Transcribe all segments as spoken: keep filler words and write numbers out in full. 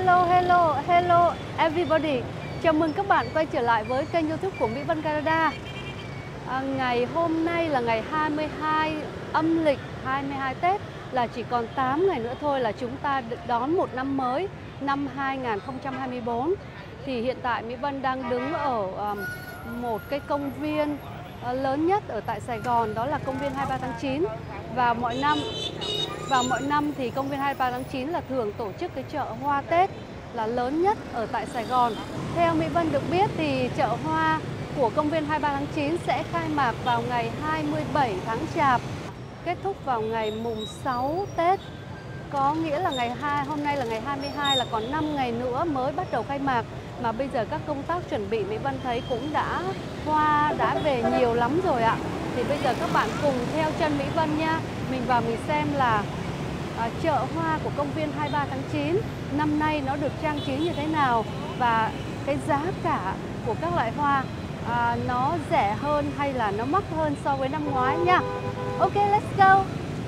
Hello, hello, hello everybody. Chào mừng các bạn quay trở lại với kênh YouTube của Mỹ Vân Canada. à, Ngày hôm nay là ngày hai mươi hai âm lịch hai mươi hai Tết, là chỉ còn tám ngày nữa thôi là chúng ta đón một năm mới, năm hai nghìn không trăm hai mươi tư. Thì hiện tại Mỹ Vân đang đứng ở um, một cái công viên uh, lớn nhất ở tại Sài Gòn, đó là công viên hai mươi ba tháng chín. Và mọi năm Vào mọi năm thì công viên hai mươi ba tháng chín là thường tổ chức cái chợ hoa Tết là lớn nhất ở tại Sài Gòn. Theo Mỹ Vân được biết thì chợ hoa của công viên hai mươi ba tháng chín sẽ khai mạc vào ngày hai mươi bảy tháng Chạp, kết thúc vào ngày mùng sáu Tết. Có nghĩa là ngày hai hôm nay là ngày hai mươi hai, là còn năm ngày nữa mới bắt đầu khai mạc. Mà bây giờ các công tác chuẩn bị Mỹ Vân thấy cũng đã hoa đã về nhiều lắm rồi ạ. Thì bây giờ các bạn cùng theo chân Mỹ Vân nha. Mình vào mình xem là à, chợ hoa của công viên hai mươi ba tháng chín năm nay nó được trang trí như thế nào, và cái giá cả của các loại hoa à, nó rẻ hơn hay là nó mắc hơn so với năm ngoái nha. Ok, let's go.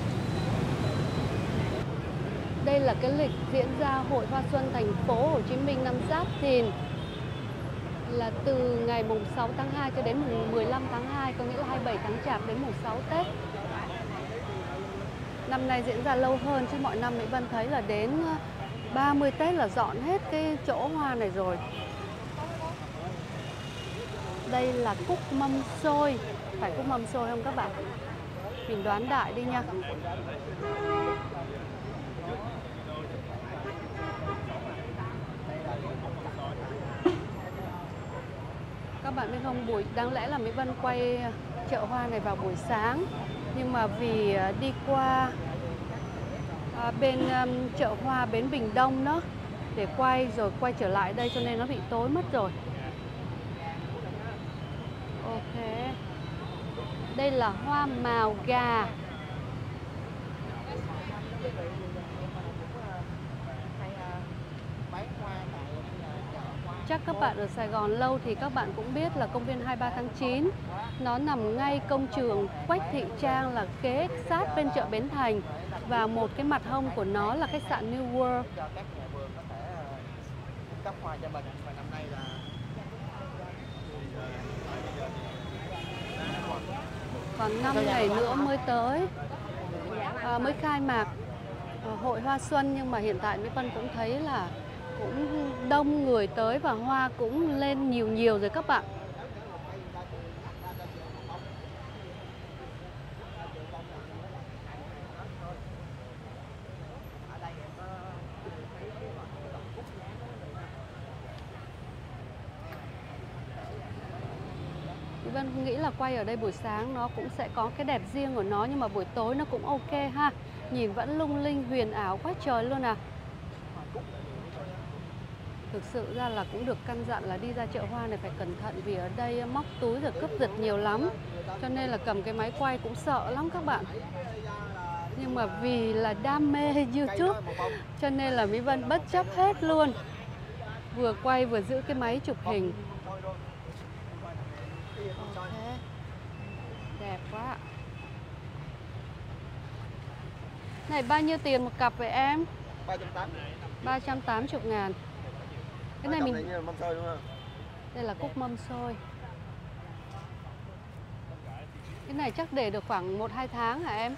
Đây là cái lịch diễn ra Hội Hoa Xuân thành phố Hồ Chí Minh năm Giáp Thìn, là từ ngày mùng sáu tháng hai cho đến mùng mười lăm tháng hai, có nghĩa là hai mươi bảy tháng Chạp đến mùng sáu Tết. Năm nay diễn ra lâu hơn, chứ mọi năm Mỹ Vân thấy là đến ba mươi Tết là dọn hết cái chỗ hoa này rồi. Đây là cúc mâm xôi. Phải cúc mâm xôi không các bạn? Mình đoán đại đi nha. Các bạn biết không, buổi đáng lẽ là Mỹ Vân quay chợ hoa này vào buổi sáng, nhưng mà vì đi qua à, bên um, chợ hoa Bến Bình Đông đó để quay rồi quay trở lại đây, cho nên nó bị tối mất rồi. Ok. Đây là hoa mào gà. Chắc các bạn ở Sài Gòn lâu thì các bạn cũng biết là công viên hai mươi ba tháng chín nó nằm ngay công trường Quách Thị Trang, là kế sát bên chợ Bến Thành, và một cái mặt hông của nó là khách sạn New World. Còn năm ngày nữa mới tới à, mới khai mạc à, Hội Hoa Xuân, nhưng mà hiện tại Mỹ Vân cũng thấy là cũng đông người tới và hoa cũng lên nhiều nhiều rồi các bạn. Mỹ Vân nghĩ là quay ở đây buổi sáng nó cũng sẽ có cái đẹp riêng của nó, nhưng mà buổi tối nó cũng ok ha. Nhìn vẫn lung linh huyền ảo quá trời luôn à. Thực sự ra là cũng được căn dặn là đi ra chợ hoa này phải cẩn thận, vì ở đây móc túi rồi cướp giật nhiều lắm. Cho nên là cầm cái máy quay cũng sợ lắm các bạn. Nhưng mà vì là đam mê YouTube cho nên là Mỹ Vân bất chấp hết luôn. Vừa quay vừa giữ cái máy chụp hình. Okay. Đẹp quá. Này bao nhiêu tiền một cặp vậy em? ba trăm tám mươi ngàn. Cái này mình đây là cúc mâm xôi. Cái này chắc để được khoảng một hai tháng hả em?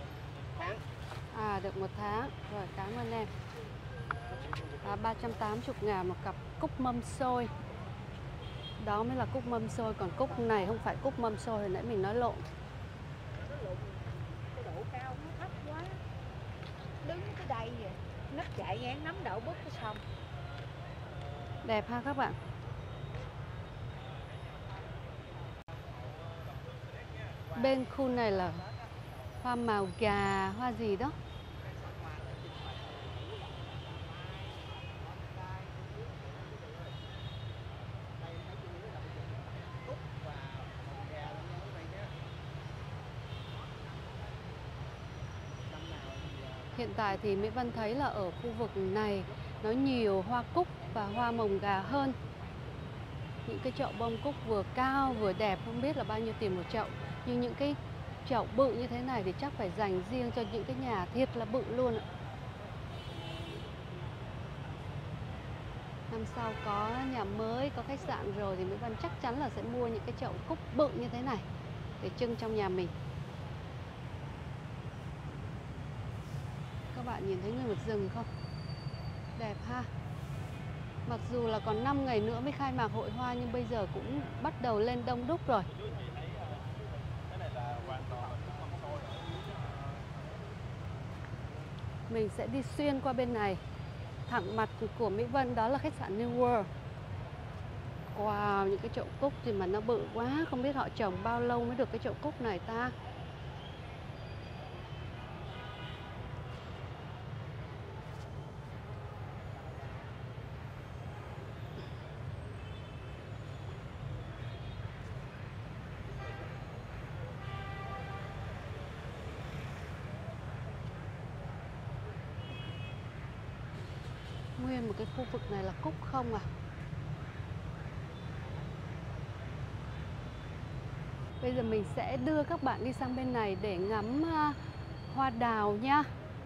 À, được một tháng. Rồi, cảm ơn em. À, ba trăm tám mươi ngàn một cặp cúc mâm xôi. Đó mới là cúc mâm xôi, còn cúc này không phải cúc mâm xôi, hồi nãy mình nói lộn. Cái độ cao nó thấp quá. Đứng tới đây vậy, nấp chạy ngán nắm đậu bứt cái xong. Đẹp ha các bạn. Bên khu này là hoa mào gà, hoa gì đó. Hiện tại thì Mỹ Vân thấy là ở khu vực này nó nhiều hoa cúc và hoa mồng gà hơn. Những cái chậu bông cúc vừa cao vừa đẹp, không biết là bao nhiêu tiền một chậu. Nhưng những cái chậu bự như thế này thì chắc phải dành riêng cho những cái nhà thiệt là bự luôn ạ. Năm sau có nhà mới, có khách sạn rồi thì Mỹ Vân chắc chắn là sẽ mua những cái chậu cúc bự như thế này để trưng trong nhà mình. Các bạn nhìn thấy nguyên một rừng không? Đẹp ha. Mặc dù là còn năm ngày nữa mới khai mạc hội hoa nhưng bây giờ cũng bắt đầu lên đông đúc rồi. Mình sẽ đi xuyên qua bên này. Thẳng mặt của Mỹ Vân đó là khách sạn New World. Wow, những cái chậu cúc thì mà nó bự quá, không biết họ trồng bao lâu mới được cái chậu cúc này ta. Nguyên một cái khu vực này là cúc không à. Bây giờ mình sẽ đưa các bạn đi sang bên này để ngắm uh, hoa đào nha.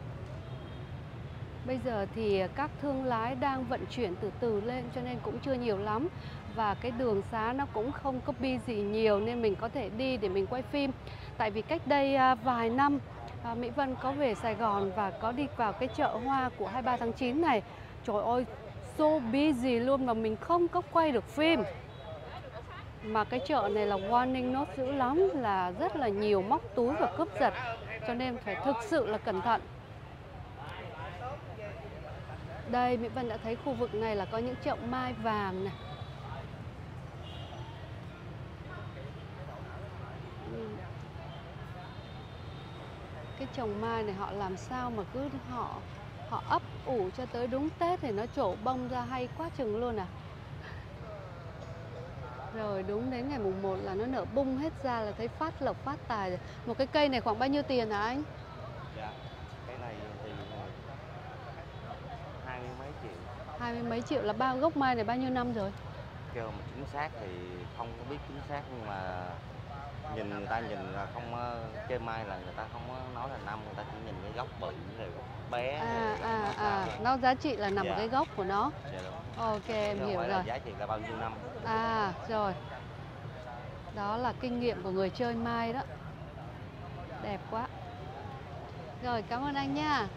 Bây giờ thì các thương lái đang vận chuyển từ từ lên cho nên cũng chưa nhiều lắm. Và cái đường xá nó cũng không có busy gì nhiều nên mình có thể đi để mình quay phim. Tại vì cách đây uh, vài năm uh, Mỹ Vân có về Sài Gòn và có đi vào cái chợ hoa của hai mươi ba tháng chín này. Trời ơi, so busy luôn mà mình không có quay được phim. Mà cái chợ này là warning note dữ lắm, là rất là nhiều móc túi và cướp giật. Cho nên phải thực sự là cẩn thận. Đây, Mỹ Vân đã thấy khu vực này là có những chậu mai vàng này. Cái trồng mai này họ làm sao mà cứ họ họ ấp ủ cho tới đúng Tết thì nó trổ bông ra hay quá chừng luôn à. Rồi đúng đến ngày mùng một là nó nở bung hết ra là thấy phát lộc phát tài rồi. Một cái cây này khoảng bao nhiêu tiền hả anh? Dạ, cái này thì hai mươi mấy triệu. Hai mươi mấy triệu là bao gốc mai này bao nhiêu năm rồi? Kêu mà chính xác thì không có biết chính xác nhưng mà nhìn người ta nhìn là không chơi mai là người ta không có nói là năm, người ta chỉ nhìn cái gốc bự rồi gốc bé. À rồi à nó à, nó giá trị là nằm dạ. ở cái gốc của nó. Dạ đúng. Ok, em Chứ hiểu phải rồi. là giá trị là bao nhiêu năm. À rồi. Đó là kinh nghiệm của người chơi mai đó. Đẹp quá. Rồi, cảm ơn anh nha.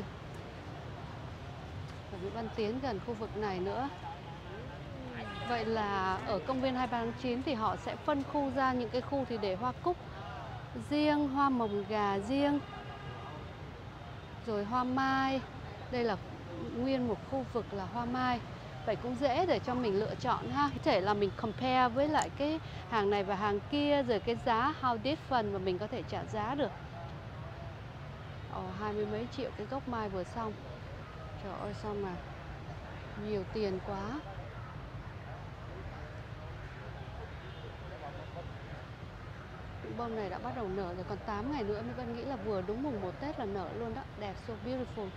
Và Mỹ Văn tiến gần khu vực này nữa. Vậy là ở công viên hai mươi ba tháng chín thì họ sẽ phân khu ra những cái khu thì để hoa cúc riêng, hoa mồng gà riêng, rồi hoa mai. Đây là nguyên một khu vực là hoa mai. Vậy cũng dễ để cho mình lựa chọn ha. Có thể là mình compare với lại cái hàng này và hàng kia, rồi cái giá how different và mình có thể trả giá được. Ồ, hai mươi mấy triệu cái gốc mai vừa xong. Trời ơi sao mà nhiều tiền quá. Bông này đã bắt đầu nở rồi, còn tám ngày nữa Mỹ Vân nghĩ là vừa đúng mùng một Tết là nở luôn đó. Đẹp, so beautiful.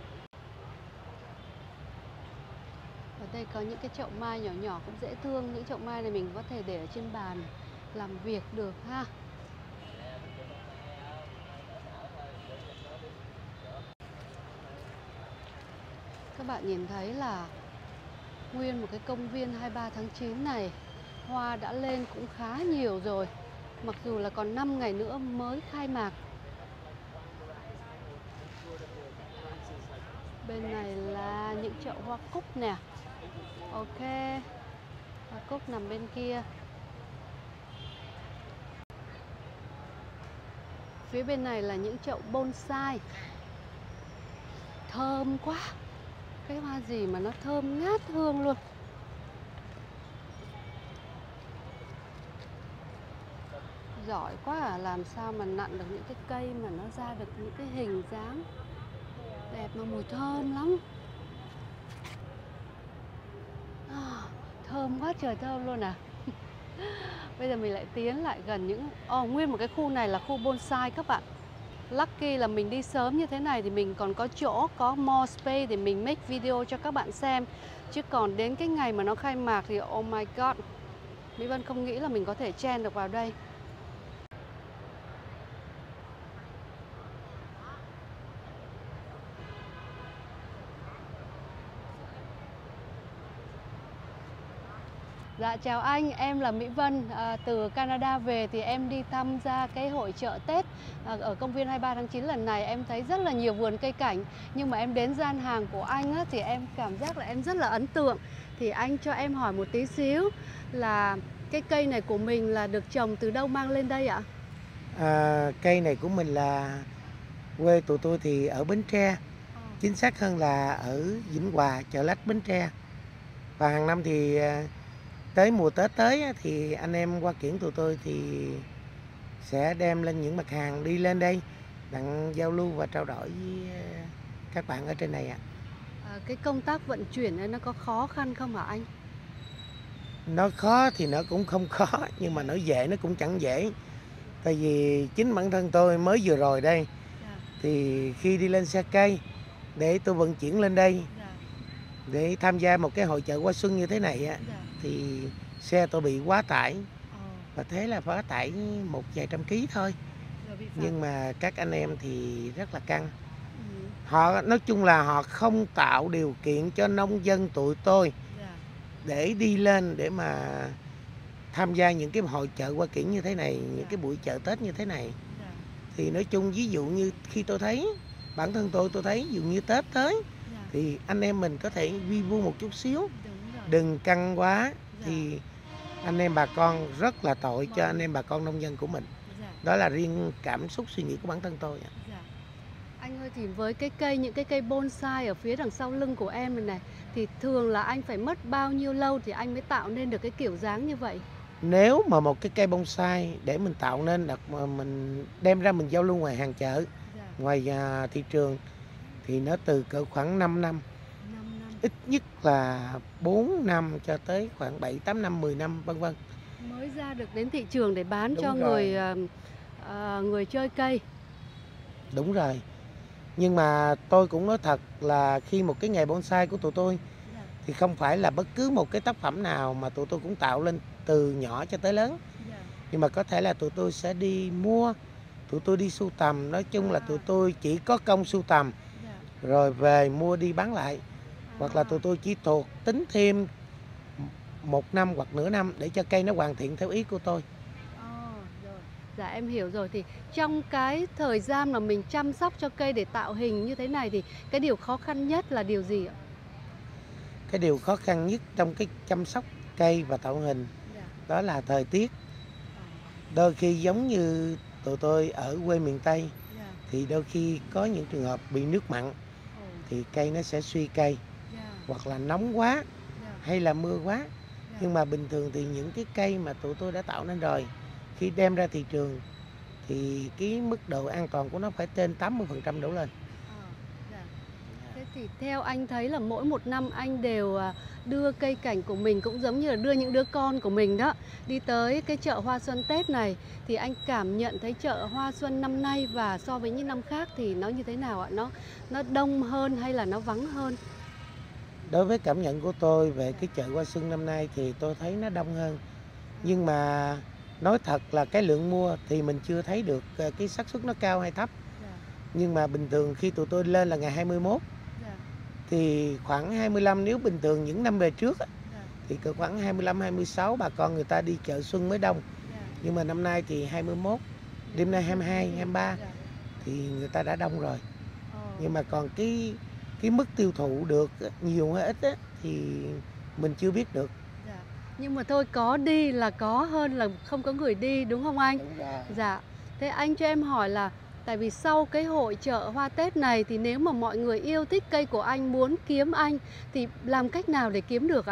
Ở đây có những cái chậu mai nhỏ nhỏ cũng dễ thương. Những chậu mai này mình có thể để ở trên bàn làm việc được ha. Các bạn nhìn thấy là nguyên một cái công viên hai mươi ba tháng chín này hoa đã lên cũng khá nhiều rồi. Mặc dù là còn năm ngày nữa mới khai mạc. Bên này là những chậu hoa cúc nè. Ok, hoa cúc nằm bên kia. Phía bên này là những chậu bonsai. Thơm quá. Cái hoa gì mà nó thơm ngát hương luôn. Giỏi quá à, làm sao mà nặn được những cái cây mà nó ra được những cái hình dáng đẹp mà mùi thơm lắm. À, thơm quá trời thơm luôn à. Bây giờ mình lại tiến lại gần những... Ồ, oh, nguyên một cái khu này là khu bonsai các bạn. Lucky là mình đi sớm như thế này thì mình còn có chỗ, có more space để mình make video cho các bạn xem. Chứ còn đến cái ngày mà nó khai mạc thì oh my god, Mỹ Vân không nghĩ là mình có thể chen được vào đây. Dạ chào anh, em là Mỹ Vân, à, từ Canada về thì em đi tham gia cái hội chợ Tết à, ở công viên hai mươi ba tháng chín lần này. Em thấy rất là nhiều vườn cây cảnh, nhưng mà em đến gian hàng của anh á, thì em cảm giác là em rất là ấn tượng. Thì anh cho em hỏi một tí xíu là cái cây này của mình là được trồng từ đâu mang lên đây ạ? À, cây này của mình là quê tụi tôi thì ở Bến Tre, chính xác hơn là ở Vĩnh Hòa, Chợ Lách, Bến Tre. Và hàng năm thì à, tới mùa Tết tới á, thì anh em Hoa Kiển tụi tôi thì sẽ đem lên những mặt hàng đi lên đây đặng giao lưu và trao đổi với à, các bạn ở trên này ạ. À, cái công tác vận chuyển ấy nó có khó khăn không hả anh? Nó khó thì nó cũng không khó, nhưng mà nó dễ nó cũng chẳng dễ. Tại vì chính bản thân tôi mới vừa rồi đây, Dạ, thì khi đi lên xe cây để tôi vận chuyển lên đây dạ, để tham gia một cái hội chợ hoa xuân như thế này á, dạ. thì xe tôi bị quá tải, Ờ, và thế là quá tải một vài trăm ký thôi. rồi bị phạt. Nhưng mà các anh em thì rất là căng. Ừ, Họ nói chung là họ không tạo điều kiện cho nông dân tụi tôi dạ, để đi lên để mà tham gia những cái hội chợ Hoa Kiển như thế này, những cái buổi chợ Tết như thế này. dạ, Thì nói chung ví dụ như khi tôi thấy bản thân tôi tôi thấy ví dụ như Tết tới dạ, thì anh em mình có thể vi vu một chút xíu, đúng rồi. đừng căng quá, Dạ. thì anh em bà con rất là tội cho anh em bà con nông dân của mình. Dạ, Đó là riêng cảm xúc suy nghĩ của bản thân tôi ạ. dạ. Anh ơi, thì với cái cây những cái cây bonsai ở phía đằng sau lưng của em này này thì thường là anh phải mất bao nhiêu lâu thì anh mới tạo nên được cái kiểu dáng như vậy? Nếu mà một cái cây bonsai để mình tạo nên đặt mà mình đem ra mình giao lưu ngoài hàng chợ, Dạ, ngoài à, thị trường, thì nó từ cỡ khoảng 5 năm, năm năm ít nhất là bốn năm cho tới khoảng bảy, tám năm, mười năm vân vân. mới ra được đến thị trường để bán Đúng cho rồi. người ờ, ờ, người chơi cây. Đúng rồi. Nhưng mà tôi cũng nói thật là khi một cái nghề bonsai của tụi tôi Dạ, thì không phải là bất cứ một cái tác phẩm nào mà tụi tôi cũng tạo lên từ nhỏ cho tới lớn. dạ, Nhưng mà có thể là tụi tôi sẽ đi mua, tụi tôi đi sưu tầm. Nói chung là tụi tôi chỉ có công sưu tầm dạ. rồi về mua đi bán lại. Hoặc là À, tụi tôi chỉ thuộc tính thêm một năm hoặc nửa năm để cho cây nó hoàn thiện theo ý của tôi. ờ, rồi. Dạ em hiểu rồi. Thì trong cái thời gian mà mình chăm sóc cho cây để tạo hình như thế này thì cái điều khó khăn nhất là điều gì ạ? Cái điều khó khăn nhất trong cái chăm sóc cây và tạo hình Dạ, đó là thời tiết. ờ, Đôi khi giống như tụi tôi ở quê miền Tây dạ, thì đôi khi có những trường hợp bị nước mặn ồ, thì cây nó sẽ suy cây, dạ, hoặc là nóng quá dạ, hay là mưa quá. dạ. Nhưng mà bình thường thì những cái cây mà tụi tôi đã tạo nên rồi, khi đem ra thị trường thì cái mức độ an toàn của nó phải trên tám mươi phần trăm đổ lên. Ờ, dạ. Thế thì theo anh thấy là mỗi một năm anh đều à, đưa cây cảnh của mình cũng giống như là đưa những đứa con của mình đó đi tới cái chợ hoa xuân Tết này, thì anh cảm nhận thấy chợ hoa xuân năm nay và so với những năm khác thì nó như thế nào ạ? Nó nó đông hơn hay là nó vắng hơn? Đối với cảm nhận của tôi về cái chợ hoa xuân năm nay thì tôi thấy nó đông hơn. Nhưng mà nói thật là cái lượng mua thì mình chưa thấy được ờ, cái xác suất nó cao hay thấp. Dạ, Nhưng mà bình thường khi tụi tôi lên là ngày hai mươi mốt dạ, thì khoảng hai mươi lăm, nếu bình thường những năm về trước á, dạ, thì cỡ khoảng hai mươi lăm, hai mươi sáu bà con người ta đi chợ xuân mới đông. dạ. Nhưng mà năm nay thì hai mươi mốt, đêm nay hai mươi hai, hai mươi ba Dạ, thì người ta đã đông rồi. ờ, Nhưng mà còn cái cái mức tiêu thụ được á, nhiều hay ít á, thì mình chưa biết được. dạ. Nhưng mà thôi, có đi là có hơn là không có người đi, đúng không anh? Đúng rồi. Dạ. Thế anh cho em hỏi là tại vì sau cái hội chợ hoa Tết này thì nếu mà mọi người yêu thích cây của anh, muốn kiếm anh thì làm cách nào để kiếm được ạ?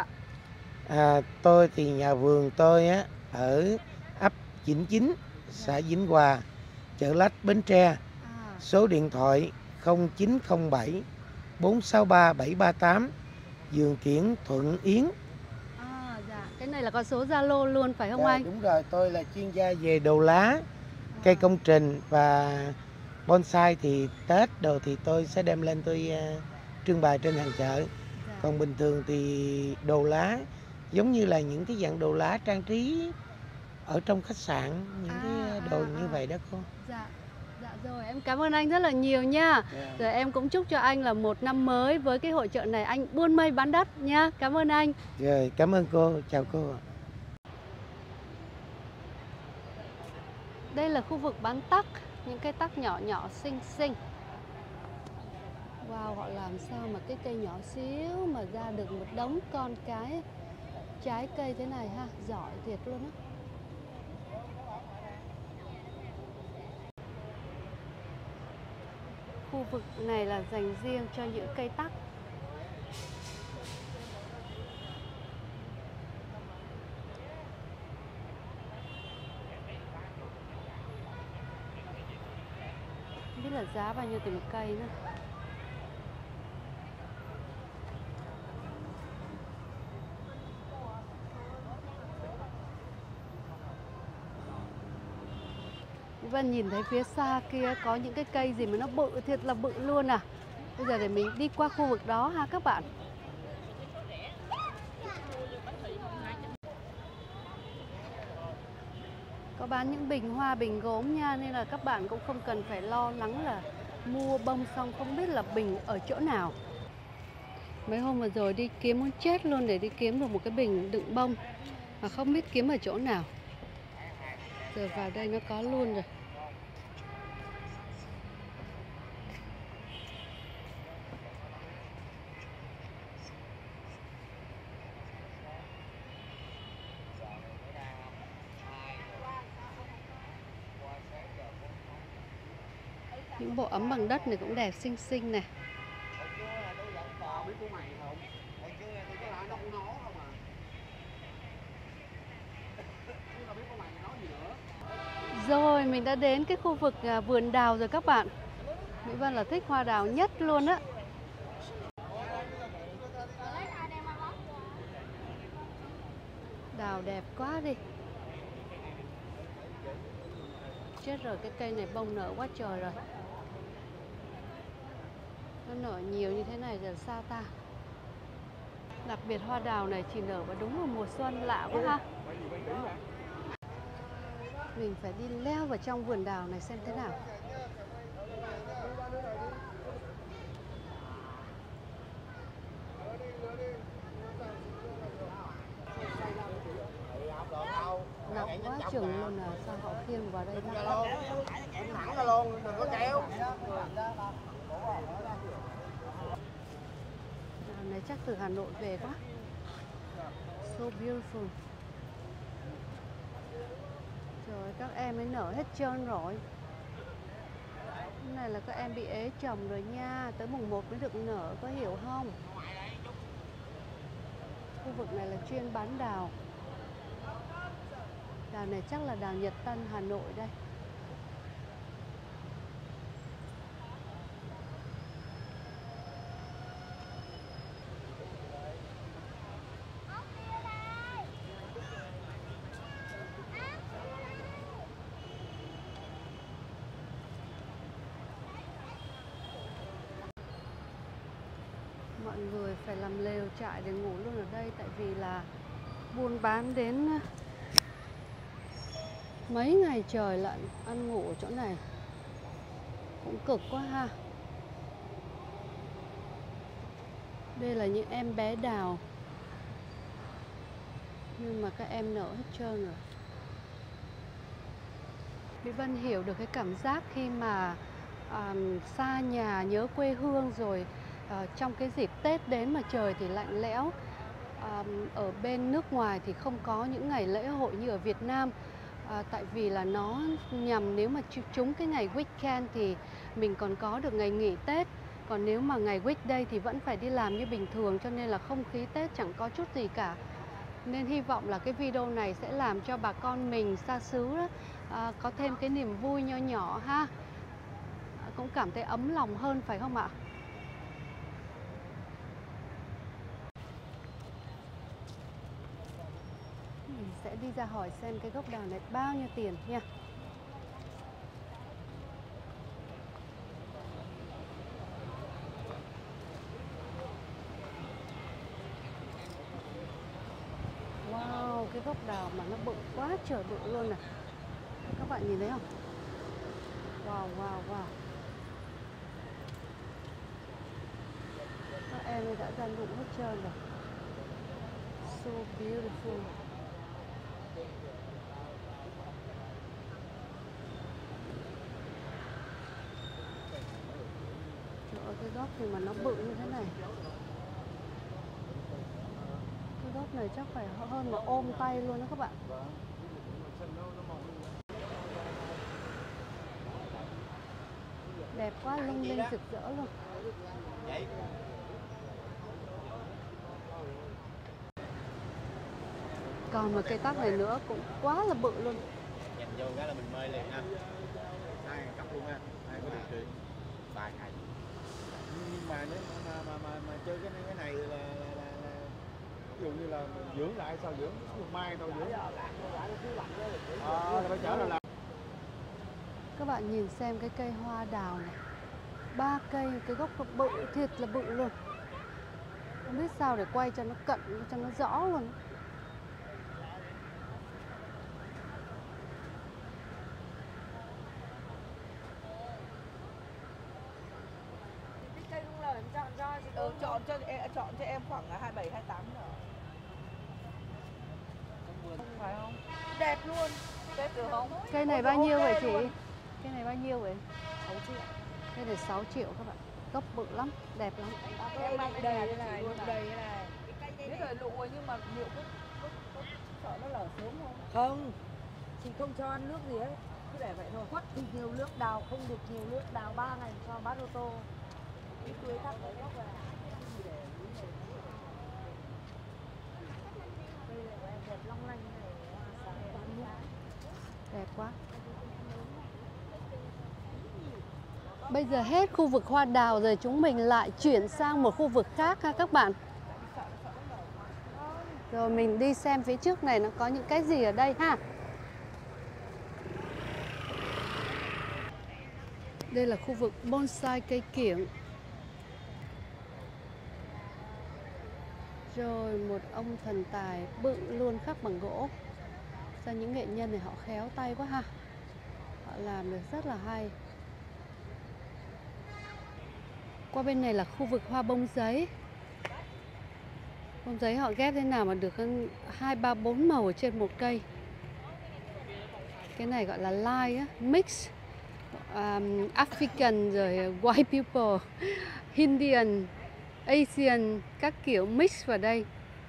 À, tôi thì nhà vườn tôi á ở ấp Vĩnh Chính, xã Vĩnh Hòa, Chợ Lách, Bến Tre. À, Số điện thoại không chín không bảy bốn sáu ba bảy ba tám, Vườn Kiển, Thuận Yến. à, dạ. Cái này là có số Zalo luôn phải không Dạ, anh? đúng rồi, tôi là chuyên gia về đồ lá, cây À, công trình và bonsai. Thì Tết đồ thì tôi sẽ đem lên tôi uh, trưng bày trên hàng chợ. dạ. Còn bình thường thì đồ lá giống như là những cái dạng đồ lá trang trí ở trong khách sạn, những À, cái đồ à, như à. vậy đó cô. Dạ. Dạ rồi, em cảm ơn anh rất là nhiều nha. Rồi em cũng chúc cho anh là một năm mới với cái hội chợ này anh buôn may bán đắt nha. Cảm ơn anh. Rồi, cảm ơn cô, chào cô. Đây là khu vực bán tắc, những cây tắc nhỏ nhỏ xinh xinh. Wow, họ làm sao mà cái cây nhỏ xíu mà ra được một đống con cái trái cây thế này ha, giỏi thiệt luôn á. Khu vực này là dành riêng cho những cây tắc. Không biết là giá bao nhiêu tiền một cây nữa. Vân nhìn thấy phía xa kia có những cái cây gì mà nó bự thiệt là bự luôn à. Bây giờ để mình đi qua khu vực đó ha các bạn. Có bán những bình hoa, bình gốm nha, nên là các bạn cũng không cần phải lo lắng là mua bông xong không biết là bình ở chỗ nào. Mấy hôm vừa rồi đi kiếm muốn chết luôn để đi kiếm được một cái bình đựng bông mà không biết kiếm ở chỗ nào. Giờ vào đây nó có luôn rồi. Những bộ ấm bằng đất này cũng đẹp xinh xinh này. Rồi mình đã đến cái khu vực vườn đào rồi các bạn. Mỹ Vân là thích hoa đào nhất luôn á. Đào đẹp quá đi. Chết rồi, cái cây này bông nở quá trời rồi. Nó nở nhiều như thế này giờ sao ta? Đặc biệt hoa đào này chỉ nở vào đúng vào mùa xuân, lạ quá ha. Mình phải đi leo vào trong vườn đào này xem thế nào. Nặng quá chừng luôn à, sao họ khiêng vào đây đó. Thẳng ra luôn, đừng có kéo. Đào này chắc từ Hà Nội về quá. So beautiful. Trời, các em ấy nở hết trơn rồi. Cái này là các em bị ế chồng rồi nha. Tới mùng một mới được nở, có hiểu không? Khu vực này là chuyên bán đào. Đào này chắc là đào Nhật Tân, Hà Nội đây. Mọi người phải làm lều trại để ngủ luôn ở đây, tại vì là buôn bán đến mấy ngày trời lận, ăn ngủ ở chỗ này cũng cực quá ha. Đây là những em bé đào, nhưng mà các em nở hết trơn rồi. Mỹ Vân hiểu được cái cảm giác khi mà um, xa nhà nhớ quê hương rồi. Uh, trong cái dịp Tết đến mà trời thì lạnh lẽo. uh, Ở bên nước ngoài thì không có những ngày lễ hội như ở Việt Nam. uh, Tại vì là nó nhằm nếu mà trúng cái ngày weekend thì mình còn có được ngày nghỉ Tết. Còn nếu mà ngày weekday thì vẫn phải đi làm như bình thường, cho nên là không khí Tết chẳng có chút gì cả. Nên hy vọng là cái video này sẽ làm cho bà con mình xa xứ đó, uh, có thêm cái niềm vui nho nhỏ ha. uh, Cũng cảm thấy ấm lòng hơn phải không ạ? Mình sẽ đi ra hỏi xem cái gốc đào này bao nhiêu tiền nha. Wow, cái gốc đào mà nó bự quá trời bự luôn nè. Các bạn nhìn thấy không? Wow, wow, wow. Các em ấy đã ra rụng hết trơn rồi. So beautiful. Cái gốc gì mà nó bự như thế này. Cái gốc này chắc phải hơn là ôm tay luôn đó các bạn. Đẹp quá, lung linh rực rỡ luôn. Còn một cây tắc này nữa cũng quá là bự luôn. Nhìn vô cái là mình mê liền ha. Hai cặp luôn ha. Hai có điều kiện. Ba ngày. Nhưng mà nếu mà mà mà, mà chơi cái cái này là, là, là, là ví dụ như là mình dưỡng lại sao dưỡng? Mai tao dưỡng. Ờ là phải chở là làm. Các bạn nhìn xem cái cây hoa đào này. Ba cây, cái gốc nó bự, thiệt là bự luôn. Không biết sao để quay cho nó cận, cho nó rõ luôn. Cái cây lung lời em chọn cho chị. Ừ, chọn cho em chọn cho em khoảng hai bảy hai tám nữa. Không phải không? Đẹp luôn. Đẹp được không? Cây này bao nhiêu vậy chị? Cây này bao nhiêu vậy? sáu triệu. Cây này sáu triệu các bạn. Gốc bự lắm, đẹp lắm. Cây này đầy đây này, luôn đầy đây này. Biết rồi lụ rồi nhưng mà liệu có, có, có sợ nó lở sớm không? Không. Chị không cho ăn nước gì hết. Cứ để vậy thôi. Quất thì nhiều nước, đào không được nhiều nước, đào ba ngày cho bát ô tô. Cái tưới tắc cái gốc này. Đây là của em đẹp long lanh này. Đẹp quá. Bây giờ hết khu vực hoa đào rồi, chúng mình lại chuyển sang một khu vực khác ha các bạn. Rồi mình đi xem phía trước này nó có những cái gì ở đây ha. Đây là khu vực bonsai cây kiểng. Rồi một ông thần tài bự luôn khắc bằng gỗ. Sao những nghệ nhân này họ khéo tay quá ha. Họ làm được rất là hay. Qua bên này là khu vực hoa bông giấy. Bông giấy họ ghép thế nào mà được hai ba bốn màu ở trên một cây. Cái này gọi là line á, mix um, African rồi white people, Indian, Asian, các kiểu mix vào đây.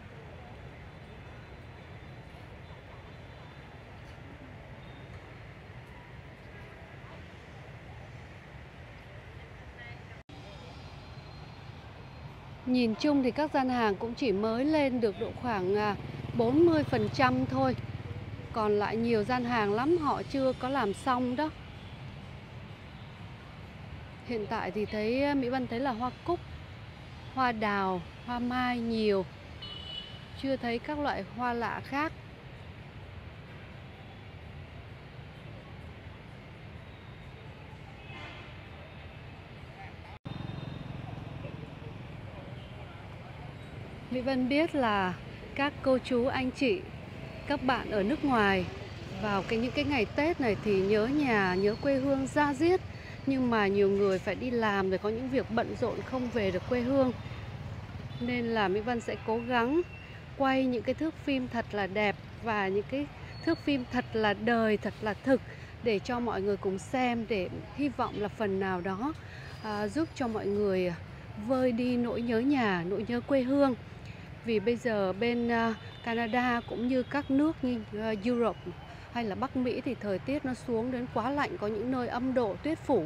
Nhìn chung thì các gian hàng cũng chỉ mới lên được độ khoảng bốn mươi phần trăm thôi. Còn lại nhiều gian hàng lắm họ chưa có làm xong đó. Hiện tại thì thấy Mỹ Vân thấy là hoa cúc, hoa đào, hoa mai nhiều. Chưa thấy các loại hoa lạ khác. Mỹ Vân biết là các cô chú anh chị, các bạn ở nước ngoài vào cái những cái ngày Tết này thì nhớ nhà, nhớ quê hương da diết. Nhưng mà nhiều người phải đi làm rồi có những việc bận rộn không về được quê hương. Nên là Mỹ Vân sẽ cố gắng quay những cái thước phim thật là đẹp và những cái thước phim thật là đời, thật là thực để cho mọi người cùng xem, để hy vọng là phần nào đó à, giúp cho mọi người vơi đi nỗi nhớ nhà, nỗi nhớ quê hương. Vì bây giờ bên uh, Canada cũng như các nước như uh, Europe hay là Bắc Mỹ thì thời tiết nó xuống đến quá lạnh, có những nơi âm độ tuyết phủ.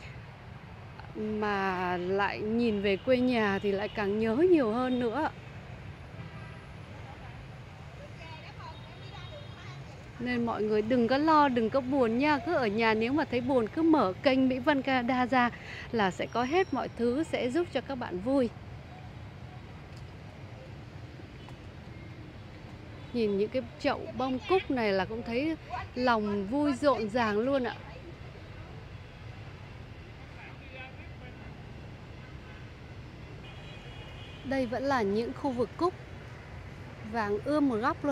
Mà lại nhìn về quê nhà thì lại càng nhớ nhiều hơn nữa. Nên mọi người đừng có lo, đừng có buồn nha. Cứ ở nhà nếu mà thấy buồn cứ mở kênh Mỹ Vân Canada ra là sẽ có hết mọi thứ sẽ giúp cho các bạn vui. Nhìn những cái chậu bông cúc này là cũng thấy lòng vui rộn ràng luôn ạ. Đây vẫn là những khu vực cúc vàng ươm một góc luôn.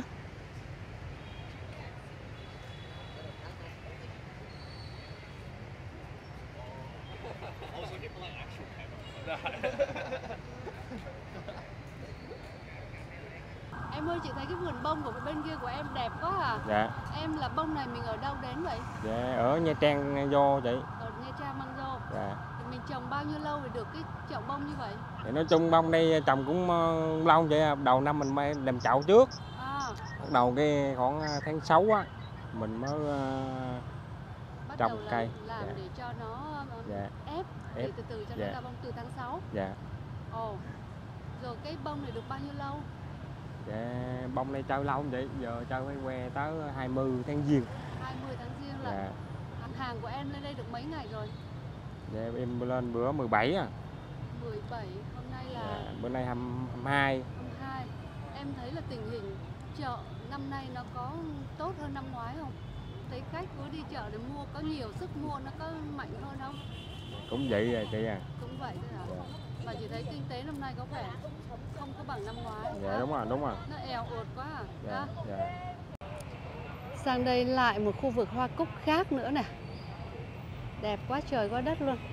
Em ơi, chị thấy cái vườn bông của bên kia của em đẹp quá à. Dạ. Em là bông này mình ở đâu đến vậy? Dạ, ở Nha Trang vô chị. Ở Nha Trang mang vô. Dạ. Thì mình trồng bao nhiêu lâu để được cái chậu bông như vậy? Thì nói chung bông đây trồng cũng uh, lâu vậy à. Đầu năm mình mới làm chậu trước. À. Bắt đầu cái khoảng tháng sáu á mình mới uh, Bắt trồng đầu là cây. làm Dạ. để cho nó uh, Dạ. ép, Ép. thì từ từ cho Dạ. nó ra bông từ tháng sáu. Dạ. Ồ. Rồi cái bông này được bao nhiêu lâu? Dạ, bông này chơi lâu không vậy? Giờ chơi phải que tới hai mươi tháng Giêng. hai mươi tháng Giêng là Dạ. hàng của em lên đây được mấy ngày rồi? Dạ, em lên bữa mười bảy à. mười bảy, hôm nay là Dạ, bữa nay hai mươi hai. hai mươi hai. Em thấy là tình hình chợ năm nay nó có tốt hơn năm ngoái không? Thấy khách cứ đi chợ để mua có nhiều sức mua, nó có mạnh hơn không? Cũng vậy rồi chị à. Cũng vậy thôi hả? Dạ. Mà chị thấy kinh tế năm nay có vẻ không có bằng năm ngoái. Dạ đúng rồi, đúng rồi. Nó èo uột quá à? Dạ, dạ. Sang đây lại một khu vực hoa cúc khác nữa nè. Đẹp quá trời quá đất luôn.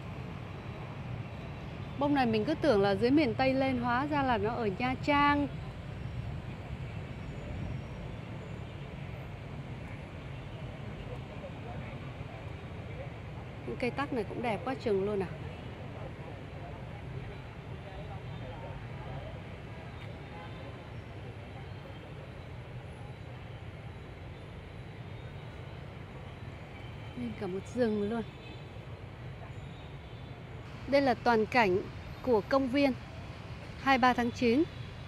Bông này mình cứ tưởng là dưới miền Tây lên, hóa ra là nó ở Nha Trang. Những cây tắc này cũng đẹp quá chừng luôn à. Cả một rừng luôn. Đây là toàn cảnh của công viên hai mươi ba tháng chín.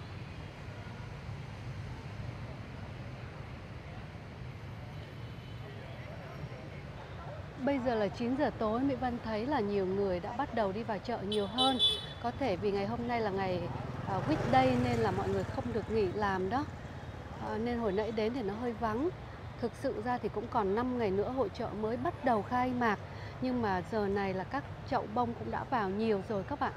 Bây giờ là chín giờ tối, Mỹ Vân thấy là nhiều người đã bắt đầu đi vào chợ nhiều hơn. Có thể vì ngày hôm nay là ngày uh, weekday nên là mọi người không được nghỉ làm đó. Uh, nên hồi nãy đến thì nó hơi vắng. Thực sự ra thì cũng còn năm ngày nữa hội chợ mới bắt đầu khai mạc. Nhưng mà giờ này là các chậu bông cũng đã vào nhiều rồi các bạn.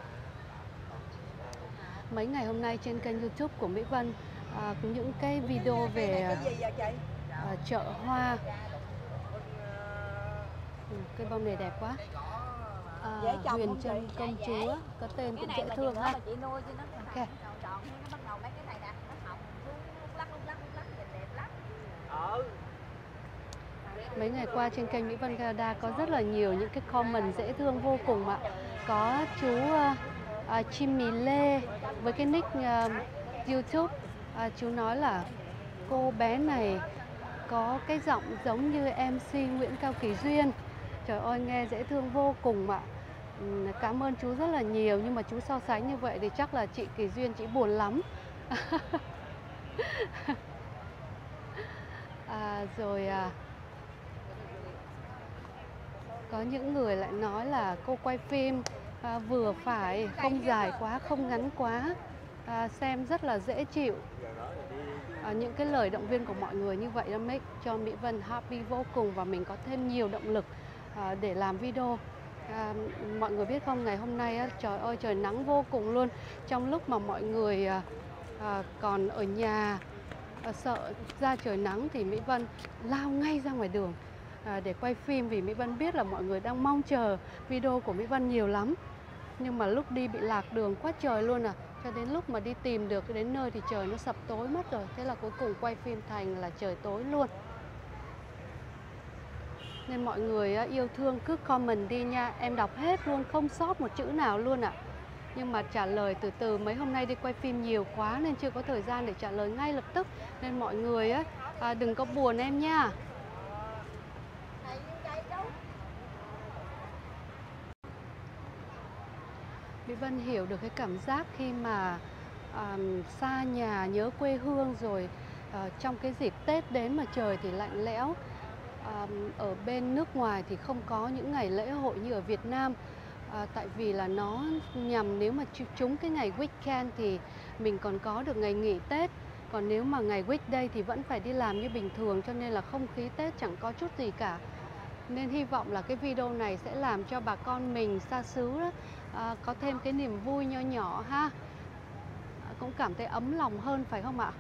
Mấy ngày hôm nay trên kênh YouTube của Mỹ Vân à, có những cái video về à, chợ hoa. Ừ, cây bông này đẹp quá. À, Huyền Trân Công Chúa, có tên cũng dễ thương ha. Okay. Mấy ngày qua trên kênh Mỹ Vân Canada có rất là nhiều những cái comment dễ thương vô cùng ạ. Có chú uh, uh, Chim Mì Lê với cái nick uh, YouTube. Uh, chú nói là cô bé này có cái giọng giống như em xê Nguyễn Cao Kỳ Duyên. Trời ơi, nghe dễ thương vô cùng ạ. Um, cảm ơn chú rất là nhiều. Nhưng mà chú so sánh như vậy thì chắc là chị Kỳ Duyên chị buồn lắm. à, Rồi... Uh, Có những người lại nói là cô quay phim à, vừa phải, không dài quá, không ngắn quá, à, xem rất là dễ chịu. À, những cái lời động viên của mọi người như vậy nó make cho Mỹ Vân happy vô cùng và mình có thêm nhiều động lực à, để làm video. À, mọi người biết không, ngày hôm nay á, trời ơi trời nắng vô cùng luôn. Trong lúc mà mọi người à, à, còn ở nhà à, sợ ra trời nắng thì Mỹ Vân lao ngay ra ngoài đường À, để quay phim vì Mỹ Vân biết là mọi người đang mong chờ video của Mỹ Vân nhiều lắm. Nhưng mà lúc đi bị lạc đường quá trời luôn à. Cho đến lúc mà đi tìm được đến nơi thì trời nó sập tối mất rồi. Thế là cuối cùng quay phim thành là trời tối luôn. Nên mọi người yêu thương cứ comment đi nha. Em đọc hết luôn, không sót một chữ nào luôn ạ. Nhưng mà trả lời từ từ, mấy hôm nay đi quay phim nhiều quá nên chưa có thời gian để trả lời ngay lập tức. Nên mọi người á, à, đừng có buồn em nha. Mỹ Vân hiểu được cái cảm giác khi mà um, xa nhà nhớ quê hương rồi uh, trong cái dịp Tết đến mà trời thì lạnh lẽo. Um, ở bên nước ngoài thì không có những ngày lễ hội như ở Việt Nam. Uh, tại vì là nó nhằm nếu mà trúng cái ngày weekend thì mình còn có được ngày nghỉ Tết. Còn nếu mà ngày weekday thì vẫn phải đi làm như bình thường, cho nên là không khí Tết chẳng có chút gì cả. Nên hy vọng là cái video này sẽ làm cho bà con mình xa xứ đó, à, có thêm cái niềm vui nho nhỏ ha. À, cũng cảm thấy ấm lòng hơn phải không ạ?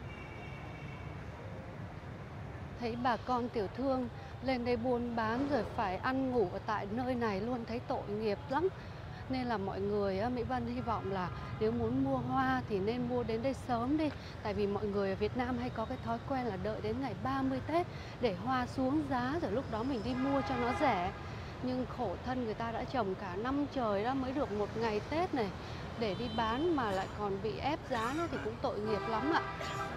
Thấy bà con tiểu thương lên đây buôn bán rồi phải ăn ngủ ở tại nơi này luôn, thấy tội nghiệp lắm. Nên là mọi người, Mỹ Vân hy vọng là nếu muốn mua hoa thì nên mua đến đây sớm đi. Tại vì mọi người ở Việt Nam hay có cái thói quen là đợi đến ngày ba mươi Tết để hoa xuống giá rồi lúc đó mình đi mua cho nó rẻ. Nhưng khổ thân người ta đã trồng cả năm trời đó mới được một ngày Tết này, để đi bán mà lại còn bị ép giá nữa thì cũng tội nghiệp lắm ạ.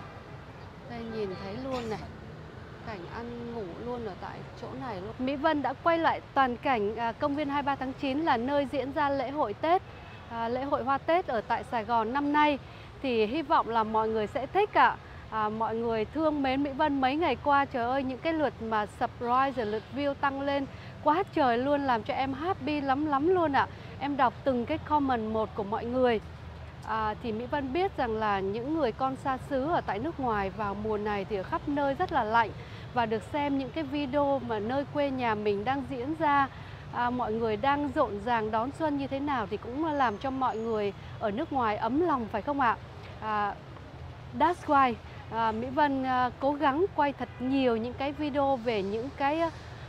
Đây nhìn thấy luôn này, cảnh ăn ngủ luôn ở tại chỗ này luôn. Mỹ Vân đã quay lại toàn cảnh à, công viên hai mươi ba tháng chín là nơi diễn ra lễ hội Tết, à, lễ hội hoa Tết ở tại Sài Gòn năm nay. Thì hy vọng là mọi người sẽ thích ạ. À, mọi người thương mến Mỹ Vân mấy ngày qua, trời ơi những cái lượt mà subscribe rồi lượt view tăng lên quá trời luôn, làm cho em happy lắm lắm luôn ạ. Em đọc từng cái comment một của mọi người. À, thì Mỹ Vân biết rằng là những người con xa xứ ở tại nước ngoài vào mùa này thì ở khắp nơi rất là lạnh, và được xem những cái video mà nơi quê nhà mình đang diễn ra, à, mọi người đang rộn ràng đón xuân như thế nào thì cũng làm cho mọi người ở nước ngoài ấm lòng phải không ạ? À, that's why à, Mỹ Vân à, cố gắng quay thật nhiều những cái video về những cái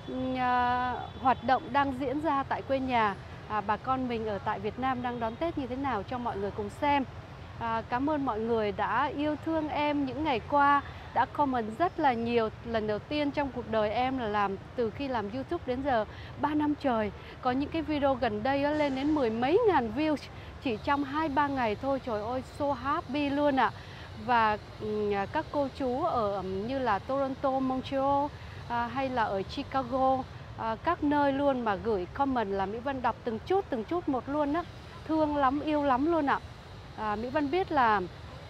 à, hoạt động đang diễn ra tại quê nhà. À, bà con mình ở tại Việt Nam đang đón Tết như thế nào cho mọi người cùng xem. À, cảm ơn mọi người đã yêu thương em những ngày qua, đã comment rất là nhiều. Lần đầu tiên trong cuộc đời em là làm từ khi làm YouTube đến giờ ba năm trời. Có những cái video gần đây đó, lên đến mười mấy ngàn views chỉ trong hai ba ngày thôi. Trời ơi, so happy luôn ạ. À. Và um, các cô chú ở um, như là Toronto, Montreal à, hay là ở Chicago, à, các nơi luôn mà gửi comment là Mỹ Vân đọc từng chút từng chút một luôn á. Thương lắm, yêu lắm luôn ạ. À, Mỹ Vân biết là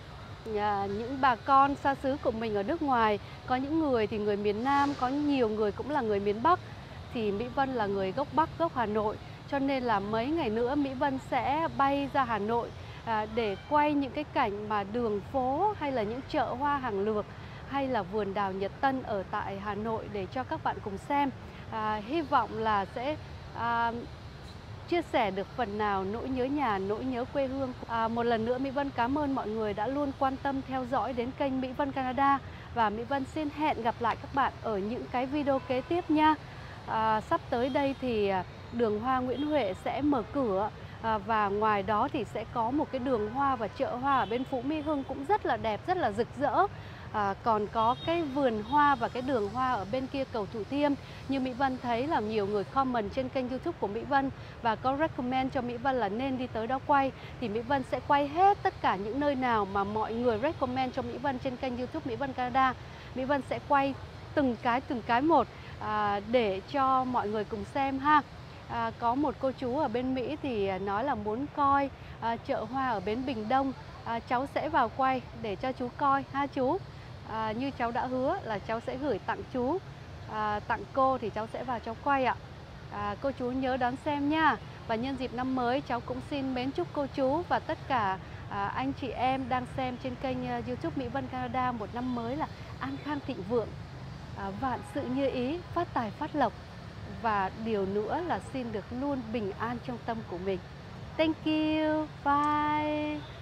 à, những bà con xa xứ của mình ở nước ngoài, có những người thì người miền Nam, có nhiều người cũng là người miền Bắc. Thì Mỹ Vân là người gốc Bắc, gốc Hà Nội. Cho nên là mấy ngày nữa Mỹ Vân sẽ bay ra Hà Nội à, để quay những cái cảnh mà đường phố hay là những chợ hoa hàng lược hay là vườn đào Nhật Tân ở tại Hà Nội để cho các bạn cùng xem. À, hy vọng là sẽ à, chia sẻ được phần nào nỗi nhớ nhà, nỗi nhớ quê hương. À, một lần nữa Mỹ Vân cảm ơn mọi người đã luôn quan tâm theo dõi đến kênh Mỹ Vân Canada. Và Mỹ Vân xin hẹn gặp lại các bạn ở những cái video kế tiếp nha. À, sắp tới đây thì đường hoa Nguyễn Huệ sẽ mở cửa. À, và ngoài đó thì sẽ có một cái đường hoa và chợ hoa ở bên Phú Mỹ Hưng cũng rất là đẹp, rất là rực rỡ. À, còn có cái vườn hoa và cái đường hoa ở bên kia cầu Thủ Thiêm. Như Mỹ Vân thấy là nhiều người comment trên kênh YouTube của Mỹ Vân và có recommend cho Mỹ Vân là nên đi tới đó quay. Thì Mỹ Vân sẽ quay hết tất cả những nơi nào mà mọi người recommend cho Mỹ Vân trên kênh YouTube Mỹ Vân Canada. Mỹ Vân sẽ quay từng cái từng cái một à, để cho mọi người cùng xem ha. À, có một cô chú ở bên Mỹ thì nói là muốn coi à, chợ hoa ở bến Bình Đông. À, cháu sẽ vào quay để cho chú coi ha chú. À, như cháu đã hứa là cháu sẽ gửi tặng chú, à, tặng cô thì cháu sẽ vào cháu quay ạ. À, cô chú nhớ đón xem nha. Và nhân dịp năm mới cháu cũng xin mến chúc cô chú và tất cả à, anh chị em đang xem trên kênh uh, YouTube Mỹ Vân Canada một năm mới là an khang thịnh vượng, à, vạn sự như ý, phát tài phát lộc. Và điều nữa là xin được luôn bình an trong tâm của mình. Thank you, bye.